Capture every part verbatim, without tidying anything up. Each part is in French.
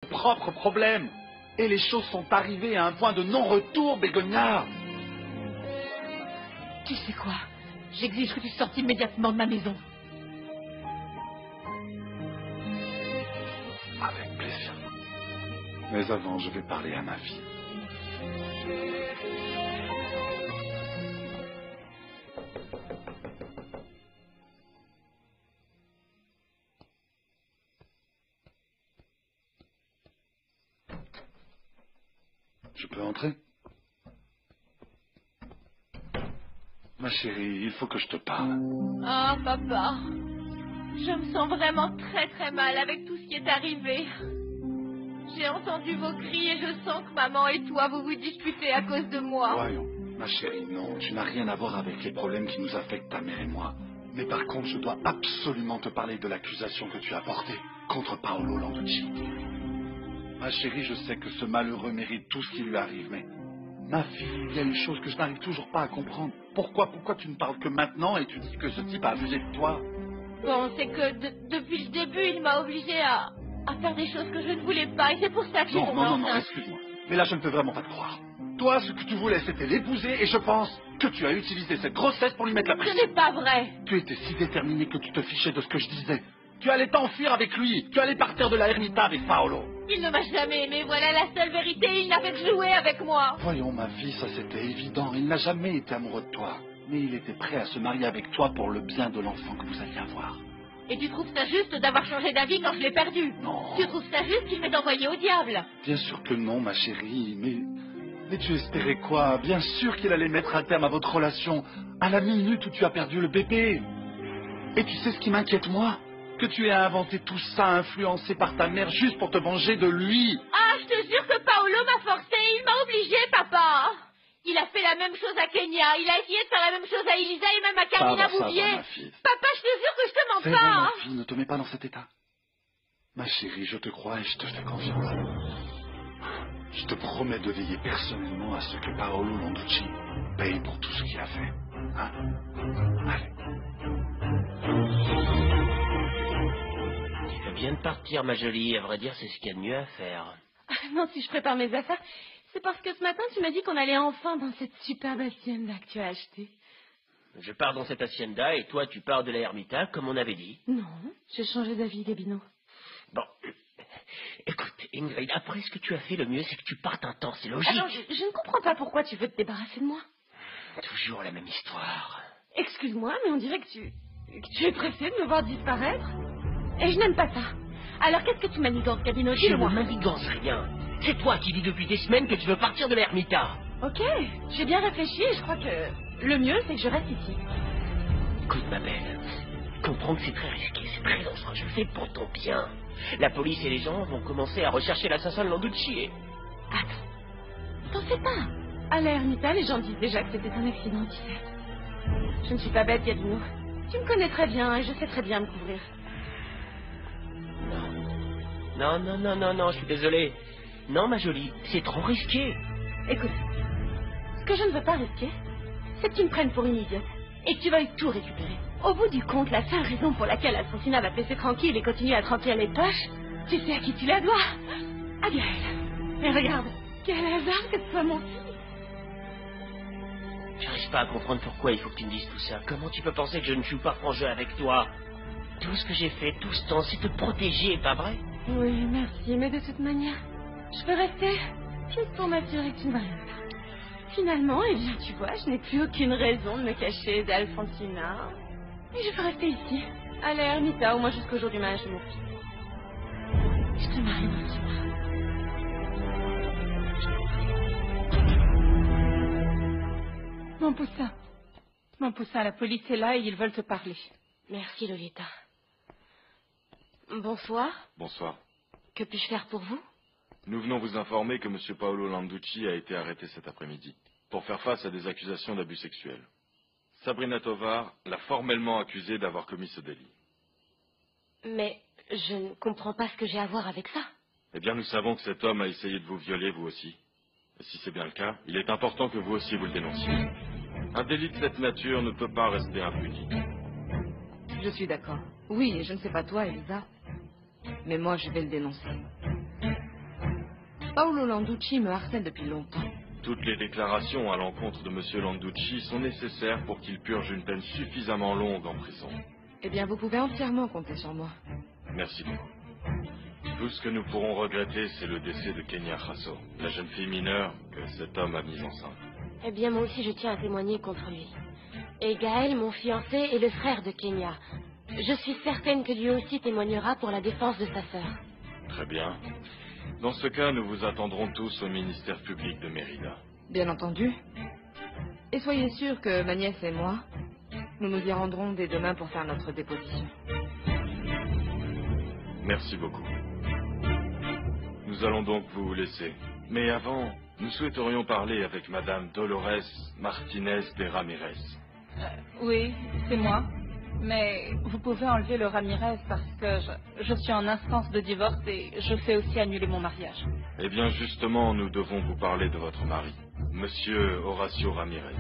propres problèmes. Et les choses sont arrivées à un point de non-retour, Bégonia. Tu sais quoi? J'exige que tu sortes immédiatement de ma maison. Avec plaisir. Mais avant, je vais parler à ma fille. Je peux entrer? Ma chérie, il faut que je te parle. Ah, papa. Je me sens vraiment très très mal avec tout ce qui est arrivé. J'ai entendu vos cris et je sens que maman et toi, vous vous disputez à cause de moi. Voyons, ma chérie, non, tu n'as rien à voir avec les problèmes qui nous affectent, ta mère et moi. Mais par contre, je dois absolument te parler de l'accusation que tu as portée contre Paolo Landucci. Ma chérie, je sais que ce malheureux mérite tout ce qui lui arrive, mais... Ma fille, il y a une chose que je n'arrive toujours pas à comprendre. Pourquoi, pourquoi tu ne parles que maintenant et tu dis que ce type a abusé de toi? Bon, c'est que de- depuis le début, il m'a obligé à, à faire des choses que je ne voulais pas et c'est pour ça que je suis Non, tombée non, non, non, enceinte. excuse-moi. Mais là, je ne peux vraiment pas te croire. Toi, ce que tu voulais, c'était l'épouser et je pense que tu as utilisé cette grossesse pour lui mettre la Ce pression. n'est pas vrai. Tu étais si déterminé que tu te fichais de ce que je disais. Tu allais t'enfuir avec lui. Tu allais partir de la ermita avec Paolo. Il ne m'a jamais aimé, voilà la seule vérité. Il n'a fait que jouer avec moi. Voyons, ma fille, ça c'était évident. Il n'a jamais été amoureux de toi. Mais il était prêt à se marier avec toi pour le bien de l'enfant que vous alliez avoir. Et tu trouves ça juste d'avoir changé d'avis quand je l'ai perdu? Non. Tu trouves ça juste qu'il m'ait envoyé au diable? Bien sûr que non, ma chérie, mais... Mais tu espérais quoi? Bien sûr qu'il allait mettre un terme à votre relation à la minute où tu as perdu le bébé. Et tu sais ce qui m'inquiète, moi? Que tu aies inventé tout ça influencé par ta mère juste pour te venger de lui. Ah, je te jure que Paolo m'a forcé, il m'a obligé, papa. Il a fait la même chose à Kenya, il a essayé de faire la même chose à Elisa et même à Carmina Ça va, ça va, Bouvier. ma fille. Papa, je te jure que je te mens C'est bon, pas. ma fille, ne te mets pas dans cet état. Ma chérie, je te crois et je te fais confiance. Je te promets de veiller personnellement à ce que Paolo Landucci paye pour tout ce qu'il a fait. Hein? Allez. Tu fais bien de partir, ma jolie. À vrai dire, c'est ce qu'il y a de mieux à faire. Ah, non, si je prépare mes affaires, c'est parce que ce matin, tu m'as dit qu'on allait enfin dans cette superbe hacienda que tu as achetée. Je pars dans cette hacienda et toi, tu pars de la ermita, comme on avait dit. Non, j'ai changé d'avis, Gabino. Bon. Écoute, Ingrid, après ce que tu as fait, le mieux, c'est que tu partes un temps, c'est logique. Alors, je, je ne comprends pas pourquoi tu veux te débarrasser de moi. Toujours la même histoire. Excuse-moi, mais on dirait que tu, que tu es pressé de me voir disparaître. Et je n'aime pas ça. Alors, qu'est-ce que tu manigances, Gabino? Je ne Dis-le-moi. manigance rien. C'est toi qui dis depuis des semaines que tu veux partir de l'ermita. Ok, j'ai bien réfléchi et je crois que le mieux, c'est que je reste ici. Écoute, ma belle, comprends que c'est très risqué, c'est très dangereux, je le fais pour ton bien. La police et les gens vont commencer à rechercher l'assassin de Landucci et... Attends, t'en fais pas. À la ermita, les gens disent déjà que c'était un accident, tu sais. Je ne suis pas bête, Gabino. Tu me connais très bien et je sais très bien me couvrir. Non, non, non, non, non, je suis désolé. Non, ma jolie, c'est trop risqué. Écoute, ce que je ne veux pas risquer, c'est que tu me prennes pour une idiote et que tu veuilles tout récupérer. Au bout du compte, la seule raison pour laquelle Alfonsina va te laisser tranquille et continuer à te remplir les poches, tu sais à qui tu la dois. À Gaël. Et regarde, quel hasard que ce soit mon fils. J'arrive pas à comprendre pourquoi il faut que tu me dises tout ça. Comment tu peux penser que je ne joue pas franc jeu avec toi? Tout ce que j'ai fait tout ce temps, c'est te protéger, pas vrai? Oui, merci, mais de toute manière, je peux rester juste pour m'assurer que tu ne vas rien faire. Finalement, eh bien, tu vois, je n'ai plus aucune raison de me cacher d'Alfonsina. Et je peux rester ici, à la ermita, au moins jusqu'au jour du mariage de mon fils. Je te marie dans six mois. Mon poussin. Mon poussin, la police est là et ils veulent te parler. Merci, Lolita. Bonsoir. Bonsoir. Que puis-je faire pour vous? Nous venons vous informer que M. Paolo Landucci a été arrêté cet après-midi pour faire face à des accusations d'abus sexuels. Sabrina Tovar l'a formellement accusé d'avoir commis ce délit. Mais je ne comprends pas ce que j'ai à voir avec ça. Eh bien, nous savons que cet homme a essayé de vous violer, vous aussi. Et si c'est bien le cas, il est important que vous aussi vous le dénonciez. Un délit de cette nature ne peut pas rester impuni. Je suis d'accord. Oui, je ne sais pas toi, Elisa. Mais moi, je vais le dénoncer. Paolo Landucci me harcèle depuis longtemps. Toutes les déclarations à l'encontre de Monsieur Landucci sont nécessaires pour qu'il purge une peine suffisamment longue en prison. Eh bien, vous pouvez entièrement compter sur moi. Merci beaucoup. Tout ce que nous pourrons regretter, c'est le décès de Kenya Khasso, la jeune fille mineure que cet homme a mise enceinte. Eh bien, moi aussi, je tiens à témoigner contre lui. Et Gaël, mon fiancé, est le frère de Kenya. Je suis certaine que lui aussi témoignera pour la défense de sa sœur. Très bien. Dans ce cas, nous vous attendrons tous au ministère public de Mérida. Bien entendu. Et soyez sûr que ma nièce et moi, nous nous y rendrons dès demain pour faire notre déposition. Merci beaucoup. Nous allons donc vous laisser. Mais avant, nous souhaiterions parler avec Madame Dolores Martinez de Ramirez. Euh, oui, c'est moi. Mais vous pouvez enlever le Ramirez parce que je, je suis en instance de divorce et je fais aussi annuler mon mariage. Eh bien, justement, nous devons vous parler de votre mari, Monsieur Horacio Ramirez.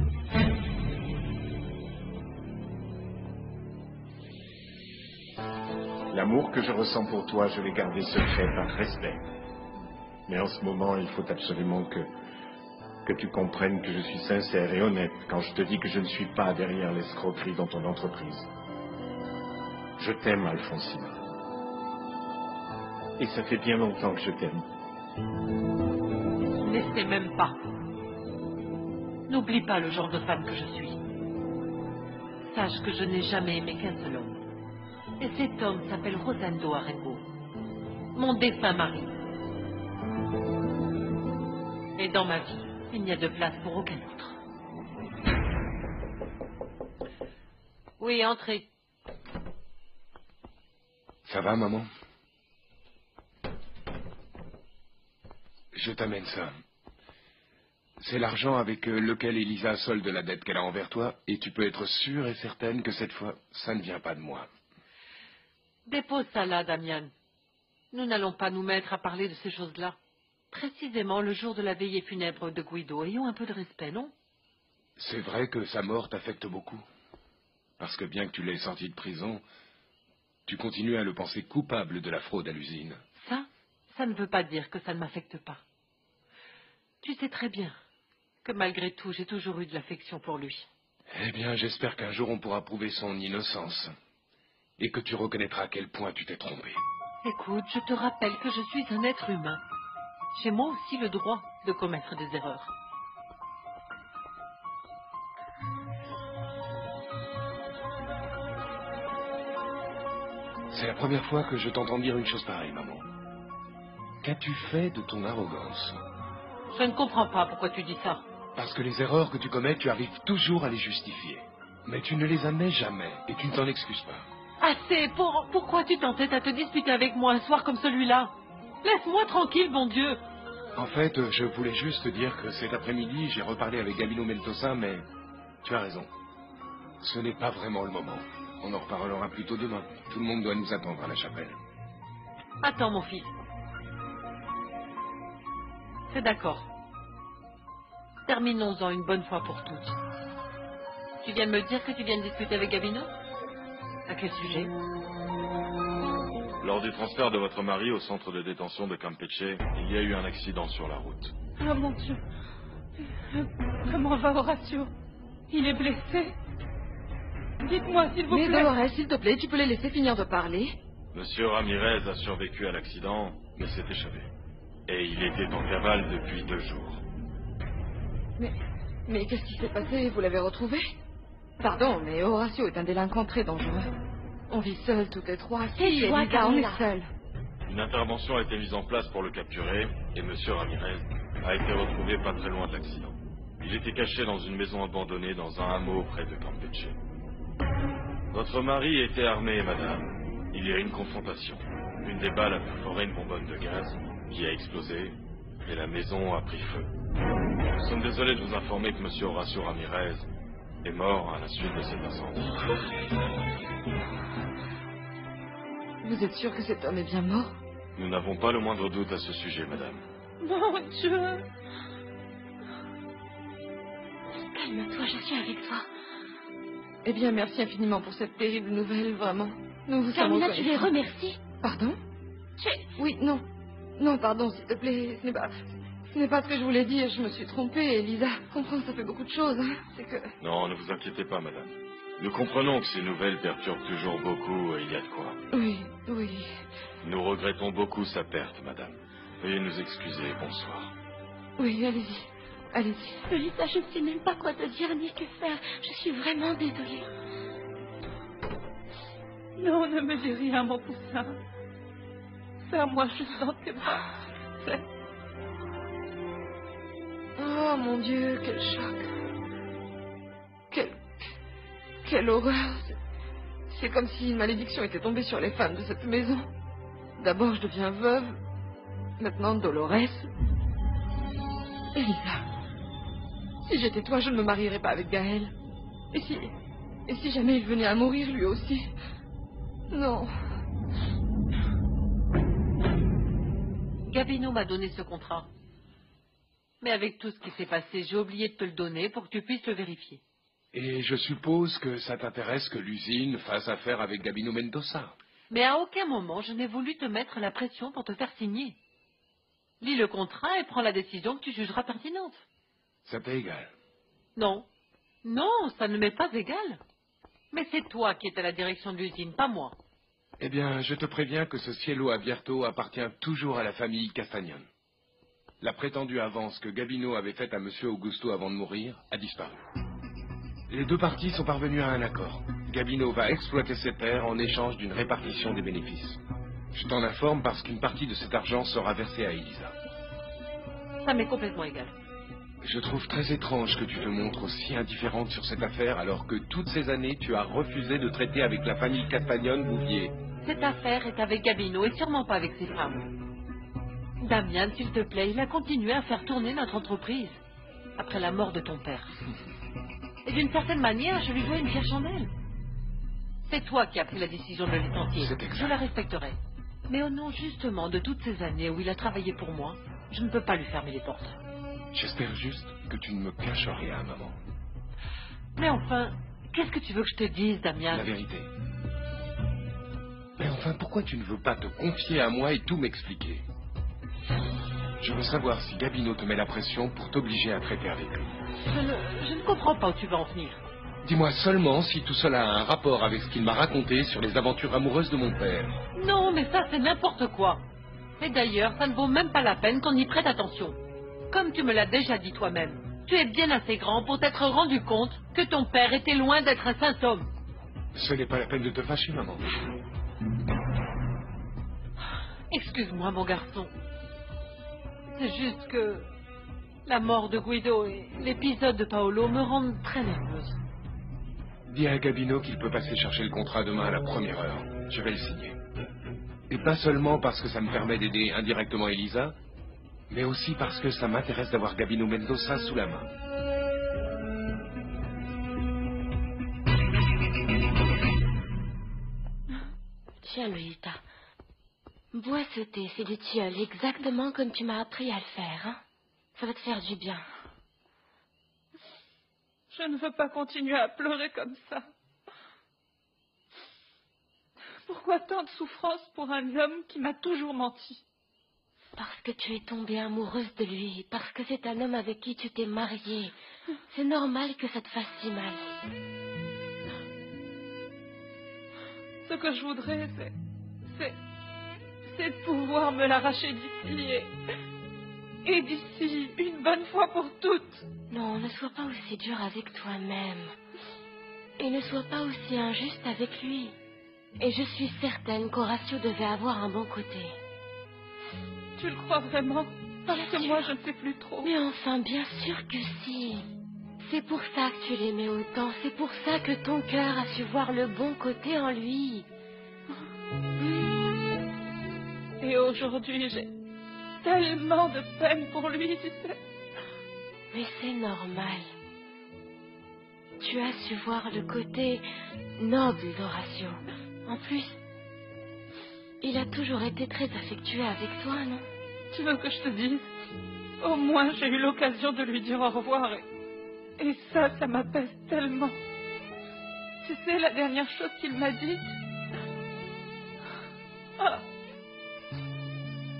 L'amour que je ressens pour toi, je l'ai gardé secret par respect. Mais en ce moment, il faut absolument que, que tu comprennes que je suis sincère et honnête quand je te dis que je ne suis pas derrière l'escroquerie dans ton entreprise. Je t'aime, Alfonsina. Et ça fait bien longtemps que je t'aime. N'essaie même pas. N'oublie pas le genre de femme que je suis. Sache que je n'ai jamais aimé qu'un seul homme. Et cet homme s'appelle Rosendo Arengo, mon défunt mari. Et dans ma vie, il n'y a de place pour aucun autre. Oui, entrez. Ça va, maman? Je t'amène ça. C'est l'argent avec lequel Elisa solde la dette qu'elle a envers toi, et tu peux être sûre et certaine que cette fois, ça ne vient pas de moi. Dépose ça là, Damian. Nous n'allons pas nous mettre à parler de ces choses-là. Précisément le jour de la veillée funèbre de Guido. Ayons un peu de respect, non? C'est vrai que sa mort t'affecte beaucoup. Parce que bien que tu l'aies sorti de prison, tu continues à le penser coupable de la fraude à l'usine. Ça, ça ne veut pas dire que ça ne m'affecte pas. Tu sais très bien que malgré tout, j'ai toujours eu de l'affection pour lui. Eh bien, j'espère qu'un jour on pourra prouver son innocence. Et que tu reconnaîtras à quel point tu t'es trompé. Écoute, je te rappelle que je suis un être humain. J'ai moi aussi le droit de commettre des erreurs. C'est la première fois que je t'entends dire une chose pareille, maman. Qu'as-tu fait de ton arrogance? Je ne comprends pas pourquoi tu dis ça. Parce que les erreurs que tu commets, tu arrives toujours à les justifier. Mais tu ne les admets jamais, et tu ne t'en excuses pas. Assez, pour... pourquoi tu t'entêtes à te disputer avec moi un soir comme celui-là? Laisse-moi tranquille, bon Dieu. En fait, je voulais juste te dire que cet après-midi, j'ai reparlé avec Gabino Mentosa, mais tu as raison. Ce n'est pas vraiment le moment. On en reparlera plus tôt demain. Tout le monde doit nous attendre à la chapelle. Attends, mon fils. C'est d'accord. Terminons-en une bonne fois pour toutes. Tu viens de me dire que tu viens de discuter avec Gabino? À quel sujet? Lors du transfert de votre mari au centre de détention de Campeche, il y a eu un accident sur la route. Oh mon Dieu. Comment va Horacio? Il est blessé? Dites-moi, s'il vous Mais plaît. Dolores, s'il te plaît, tu peux les laisser finir de parler? Monsieur Ramirez a survécu à l'accident, mais s'est échappé. Et il était en cavale depuis deux jours. Mais, mais qu'est-ce qui s'est passé? Vous l'avez retrouvé? Pardon, mais Horacio est un délinquant très dangereux. On vit seuls toutes les trois. Si, Elisa, on est seuls. Une intervention a été mise en place pour le capturer, et Monsieur Ramirez a été retrouvé pas très loin de l'accident. Il était caché dans une maison abandonnée dans un hameau près de Campeche. Votre mari était armé, madame. Il y a eu une confrontation. Une des balles a perforé une bonbonne de gaz qui a explosé, et la maison a pris feu. Nous sommes désolés de vous informer que Monsieur Horacio Ramirez est mort à la suite de cet incendie. Vous êtes sûr que cet homme est bien mort? Nous n'avons pas le moindre doute à ce sujet, madame. Mon Dieu. Calme-toi, je suis avec toi. Eh bien, merci infiniment pour cette terrible nouvelle, vraiment. Nous vous sommes Carmina, tu les reconnaissants. remercies? Pardon? Tu... Oui, non. Non, pardon, s'il te plaît, ce n'est pas... Ce n'est pas ce que je voulais dire, je me suis trompée, Elisa. Comprends, ça fait beaucoup de choses, hein. C'est que... Non, ne vous inquiétez pas, madame. Nous comprenons que ces nouvelles perturbent toujours beaucoup, et il y a de quoi. Oui, oui. Nous regrettons beaucoup sa perte, madame. Veuillez nous excuser, bonsoir. Oui, allez-y. Allez-y. Lolita, je ne sais même pas quoi te dire ni que faire. Je suis vraiment désolée. Non, ne me dis rien, mon poussin. Serre-moi juste dans tes bras. C'est... Oh, mon Dieu, quel choc. Quel... Quelle horreur. C'est... C'est comme si une malédiction était tombée sur les femmes de cette maison. D'abord, je deviens veuve. Maintenant, Dolores. Elisa. Si j'étais toi, je ne me marierais pas avec Gaël. Et si... Et si jamais il venait à mourir, lui aussi? Non. Gabino m'a donné ce contrat. Mais avec tout ce qui s'est passé, j'ai oublié de te le donner pour que tu puisses le vérifier. Et je suppose que ça t'intéresse que l'usine fasse affaire avec Gabino Mendoza. Mais à aucun moment, je n'ai voulu te mettre la pression pour te faire signer. Lis le contrat et prends la décision que tu jugeras pertinente. Ça t'est égal. Non. Non, ça ne m'est pas égal. Mais c'est toi qui es à la direction de l'usine, pas moi. Eh bien, je te préviens que ce cielo abierto appartient toujours à la famille Castagnone. La prétendue avance que Gabino avait faite à M. Augusto avant de mourir a disparu. Les deux parties sont parvenues à un accord. Gabino va exploiter ses terres en échange d'une répartition des bénéfices. Je t'en informe parce qu'une partie de cet argent sera versée à Elisa. Ça m'est complètement égal. Je trouve très étrange que tu te montres aussi indifférente sur cette affaire alors que toutes ces années tu as refusé de traiter avec la famille Castagnone Bouvier. Cette affaire est avec Gabino et sûrement pas avec ses femmes. Damian, s'il te plaît, il a continué à faire tourner notre entreprise après la mort de ton père. Et d'une certaine manière, je lui dois une fière chandelle. C'est toi qui as pris la décision de le licencier. Je la respecterai. Mais au nom justement de toutes ces années où il a travaillé pour moi, je ne peux pas lui fermer les portes. J'espère juste que tu ne me caches rien, maman. Mais enfin, qu'est-ce que tu veux que je te dise, Damian? La vérité. Mais enfin, pourquoi tu ne veux pas te confier à moi et tout m'expliquer? Je veux savoir si Gabino te met la pression pour t'obliger à traiter avec lui. Je ne, je ne comprends pas où tu vas en venir. Dis-moi seulement si tout cela a un rapport avec ce qu'il m'a raconté sur les aventures amoureuses de mon père. Non, mais ça, c'est n'importe quoi. Et d'ailleurs, ça ne vaut même pas la peine qu'on y prête attention. Comme tu me l'as déjà dit toi-même, tu es bien assez grand pour t'être rendu compte que ton père était loin d'être un saint homme. Ce n'est pas la peine de te fâcher, maman. Excuse-moi, mon garçon. C'est juste que la mort de Guido et l'épisode de Paolo me rendent très nerveuse. Dis à Gabino qu'il peut passer chercher le contrat demain à la première heure. Je vais le signer. Et pas seulement parce que ça me permet d'aider indirectement Elisa, mais aussi parce que ça m'intéresse d'avoir Gabino Mendoza sous la main. Tiens, Lolita. Bois ce thé, c'est du tilleul, exactement comme tu m'as appris à le faire. Hein? Ça va te faire du bien. Je ne veux pas continuer à pleurer comme ça. Pourquoi tant de souffrance pour un homme qui m'a toujours menti? Parce que tu es tombée amoureuse de lui, parce que c'est un homme avec qui tu t'es mariée. C'est normal que ça te fasse si mal. Ce que je voudrais, c'est... c'est... c'est de pouvoir me l'arracher d'ici et... et d'ici, une bonne fois pour toutes. Non, ne sois pas aussi dur avec toi-même. Et ne sois pas aussi injuste avec lui. Et je suis certaine qu'Horacio devait avoir un bon côté. Tu le crois vraiment? Parce que sûr. moi, je ne sais plus trop. Mais enfin, bien sûr que si. C'est pour ça que tu l'aimais autant. C'est pour ça que ton cœur a su voir le bon côté en lui. Et aujourd'hui, j'ai tellement de peine pour lui, tu sais. Mais c'est normal. Tu as su voir le côté noble d'Horacio. En plus, il a toujours été très affectueux avec toi, non? Tu veux que je te dise? Au moins, j'ai eu l'occasion de lui dire au revoir. Et, et ça, ça m'apaise tellement. Tu sais, la dernière chose qu'il m'a dit... Ah, que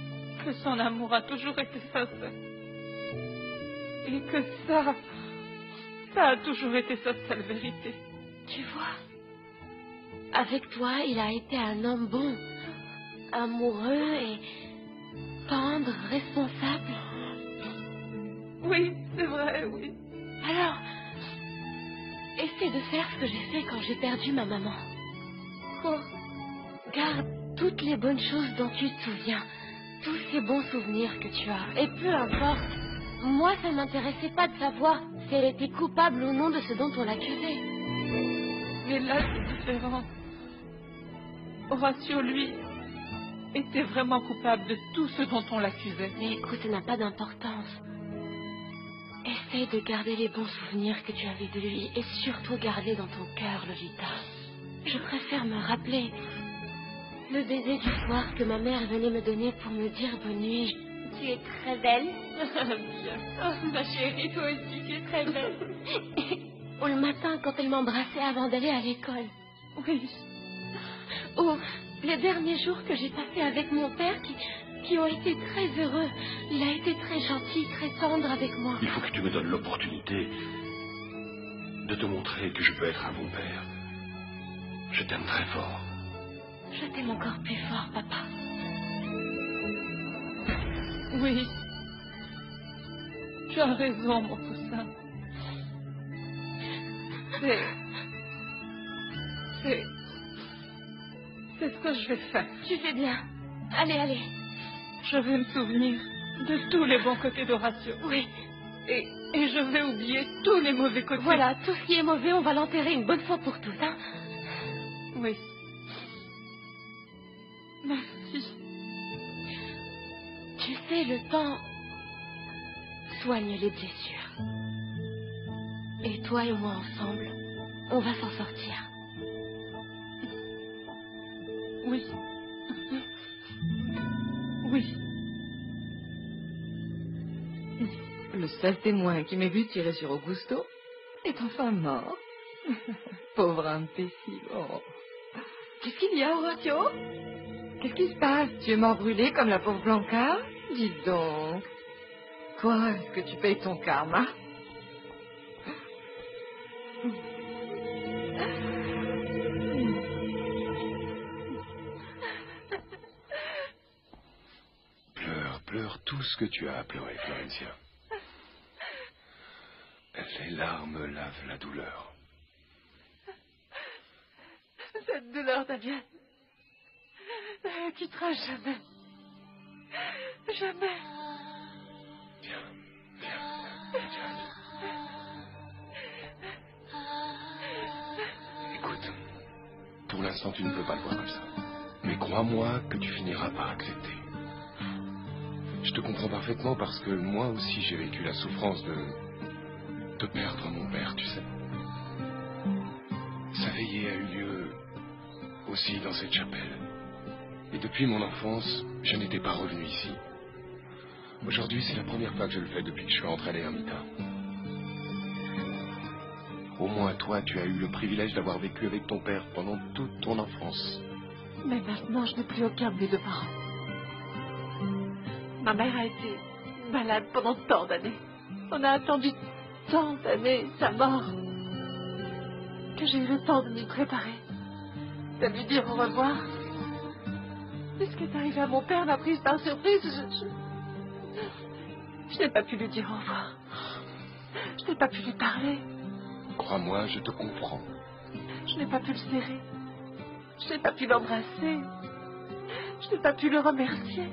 que son amour a toujours été sincère. Et que ça, ça a toujours été sa seule vérité. Tu vois, avec toi, il a été un homme bon, amoureux et tendre, responsable. Oui, c'est vrai, oui. Alors, essaie de faire ce que j'ai fait quand j'ai perdu ma maman. Quoi? Garde toutes les bonnes choses dont tu te souviens, tous ces bons souvenirs que tu as. Et peu importe, moi, ça ne m'intéressait pas de savoir si elle était coupable ou non de ce dont on l'accusait. Mais là, c'est différent. Horatio, lui, était vraiment coupable de tout ce dont on l'accusait. Mais écoute, ça n'a pas d'importance. Essaye de garder les bons souvenirs que tu avais de lui et surtout garder dans ton cœur, Lolita. Je préfère me rappeler le baiser du soir que ma mère venait me donner pour me dire bonne nuit. Tu es très belle. Bien. Oh, ma chérie, toi aussi, tu es très belle. Ou le matin quand elle m'embrassait avant d'aller à l'école. Oui. Ou les derniers jours que j'ai passés avec mon père qui... qui ont été très heureux. Il a été très gentil, très tendre avec moi. Il faut que tu me donnes l'opportunité de te montrer que je peux être un bon père. Je t'aime très fort. Je t'aime encore plus fort, papa. Oui. Tu as raison, mon poussin. C'est... C'est... C'est ce que je vais faire. Tu fais bien. Allez, allez. Je vais me souvenir de tous les bons côtés d'Horatio. Oui. Et, et je vais oublier tous les mauvais côtés. Voilà, tout ce qui est mauvais, on va l'enterrer une bonne fois pour toutes, hein. Oui. Merci. Tu sais, le temps soigne les blessures. Et toi et moi ensemble, on va s'en sortir. Oui. Oui. Le seul témoin qui m'ait vu tirer sur Augusto est enfin mort. Pauvre imbécile. Oh. Qu'est-ce qu'il y a, Horatio? Qu'est-ce qui se passe? Tu es mort brûlé comme la pauvre Blanca? Dis donc. Quoi? Est-ce que tu payes ton karma? Pleure, pleure tout ce que tu as à pleurer, Florencia. Les larmes lavent la douleur. Cette douleur, Damien, ne me quittera jamais. Jamais. Viens, viens, viens. Écoute, pour l'instant, tu ne peux pas le voir comme ça. Mais crois-moi que tu finiras par accepter. Je te comprends parfaitement parce que moi aussi, j'ai vécu la souffrance de... de perdre mon père, tu sais. Sa veillée a eu lieu aussi dans cette chapelle. Et depuis mon enfance, je n'étais pas revenu ici. Aujourd'hui, c'est la première fois que je le fais depuis que je suis rentré à l'Ermita. Au moins, toi, tu as eu le privilège d'avoir vécu avec ton père pendant toute ton enfance. Mais maintenant, je n'ai plus aucun de mes deux parents. Ma mère a été malade pendant tant d'années. On a attendu tant d'années sa mort que j'ai eu le temps de m'y préparer, de lui dire au revoir. Mais ce qui est arrivé à mon père m'a prise par surprise. Je, je, je n'ai pas pu lui dire au revoir. Je n'ai pas pu lui parler. Crois-moi, je te comprends. Je n'ai pas pu le serrer. Je n'ai pas pu l'embrasser. Je n'ai pas pu le remercier.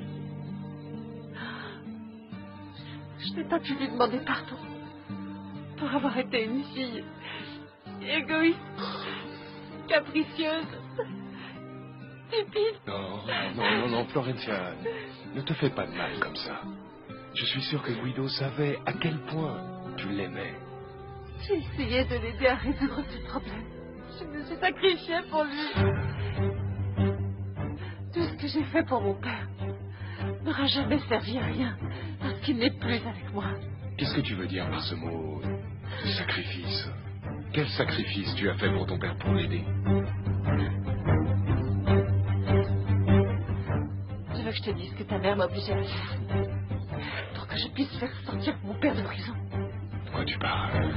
Je n'ai pas pu lui demander pardon pour avoir été une fille égoïste, capricieuse, stupide. Non, non, non, non, Florencia, ne te fais pas de mal comme ça. Je suis sûr que Guido savait à quel point tu l'aimais. J'ai essayé de l'aider à résoudre ses problèmes. Je me suis sacrifiée pour lui. Tout ce que j'ai fait pour mon père n'aura jamais servi à rien, parce qu'il n'est plus avec moi. Qu'est-ce que tu veux dire par ce mot sacrifice? Quel sacrifice tu as fait pour ton père pour l'aider? Je veux que je te dise que ta mère m'a obligée à le faire. Pour que je puisse faire sortir mon père de prison. De quoi tu parles?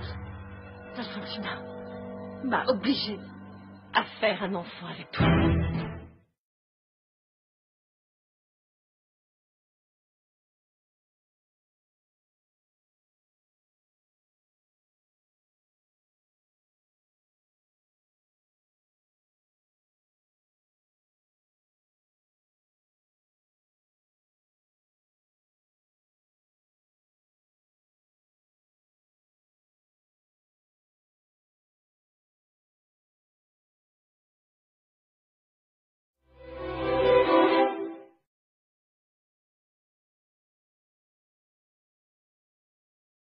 Alfonsina m'a obligée à faire un enfant avec toi.